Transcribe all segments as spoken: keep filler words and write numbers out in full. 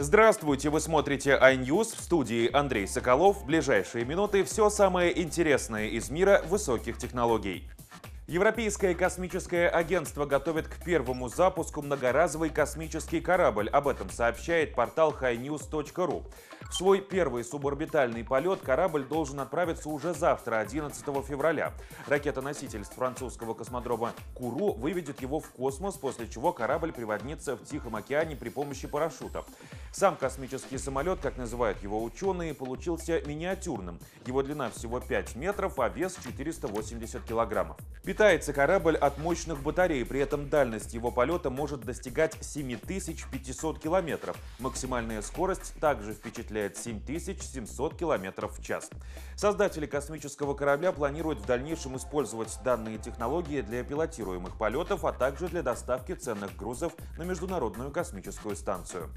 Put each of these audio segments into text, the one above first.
Здравствуйте, вы смотрите iNews, в студии Андрей Соколов. В ближайшие минуты все самое интересное из мира высоких технологий. Европейское космическое агентство готовит к первому запуску многоразовый космический корабль. Об этом сообщает портал хай ньюс точка ру. В свой первый суборбитальный полет корабль должен отправиться уже завтра, одиннадцатого февраля. Ракета-носитель с французского космодрома Куру выведет его в космос, после чего корабль приводнится в Тихом океане при помощи парашютов. Сам космический самолет, как называют его ученые, получился миниатюрным. Его длина всего пять метров, а вес четыреста восемьдесят килограммов. Питается корабль от мощных батарей, при этом дальность его полета может достигать семь тысяч пятисот километров. Максимальная скорость также впечатляет семь тысяч семьсот километров в час. Создатели космического корабля планируют в дальнейшем использовать данные технологии для пилотируемых полетов, а также для доставки ценных грузов на Международную космическую станцию.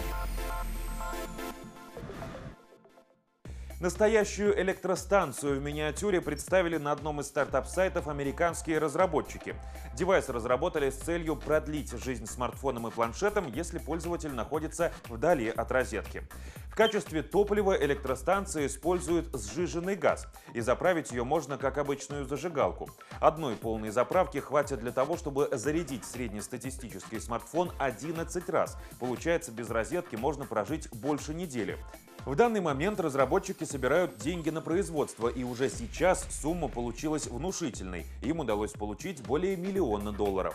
Настоящую электростанцию в миниатюре представили на одном из стартап-сайтов американские разработчики. Девайс разработали с целью продлить жизнь смартфонам и планшетам, если пользователь находится вдали от розетки. В качестве топлива электростанция использует сжиженный газ, и заправить ее можно как обычную зажигалку. Одной полной заправки хватит для того, чтобы зарядить среднестатистический смартфон одиннадцать раз. Получается, без розетки можно прожить больше недели. В данный момент разработчики собирают деньги на производство, и уже сейчас сумма получилась внушительной. Им удалось получить более миллиона долларов.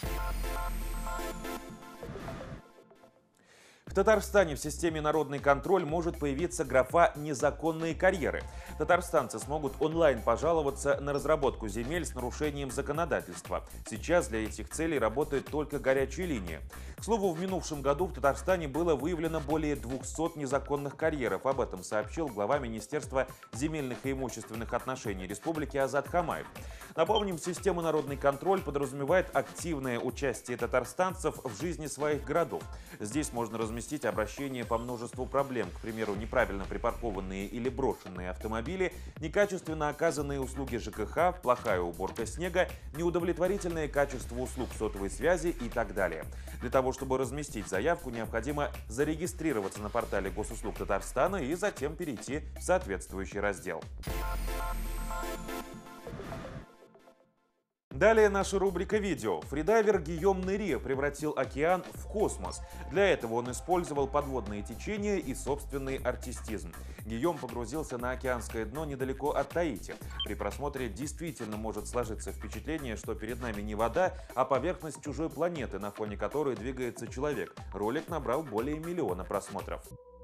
В Татарстане в системе «Народный контроль» может появиться графа «Незаконные карьеры». Татарстанцы смогут онлайн пожаловаться на разработку земель с нарушением законодательства. Сейчас для этих целей работает только горячая линия. К слову, в минувшем году в Татарстане было выявлено более двухсот незаконных карьеров. Об этом сообщил глава Министерства земельных и имущественных отношений Республики Азат Хамаев. Напомним, система «Народный контроль» подразумевает активное участие татарстанцев в жизни своих городов. Здесь можно разместить обращения по множеству проблем, к примеру, неправильно припаркованные или брошенные автомобили, некачественно оказанные услуги ЖКХ, плохая уборка снега, неудовлетворительное качество услуг сотовой связи и так далее. Для того, чтобы разместить заявку, необходимо зарегистрироваться на портале Госуслуг Татарстана и затем перейти в соответствующий раздел. Далее наша рубрика «Видео». Фридайвер Гийом Нэри превратил океан в космос. Для этого он использовал подводные течения и собственный артистизм. Гийом погрузился на океанское дно недалеко от Таити. При просмотре действительно может сложиться впечатление, что перед нами не вода, а поверхность чужой планеты, на фоне которой двигается человек. Ролик набрал более миллиона просмотров.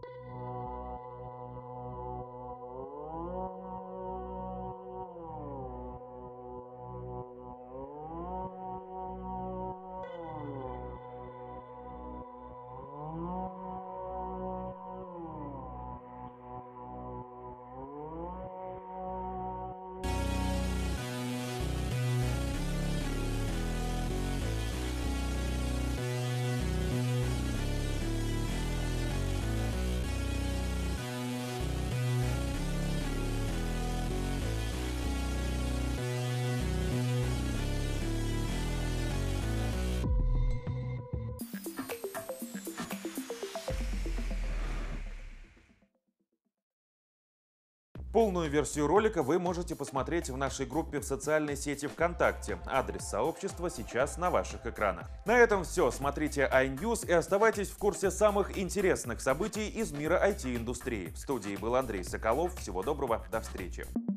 Полную версию ролика вы можете посмотреть в нашей группе в социальной сети ВКонтакте. Адрес сообщества сейчас на ваших экранах. На этом все. Смотрите iNews и оставайтесь в курсе самых интересных событий из мира ай ти-индустрии. В студии был Андрей Соколов. Всего доброго, до встречи.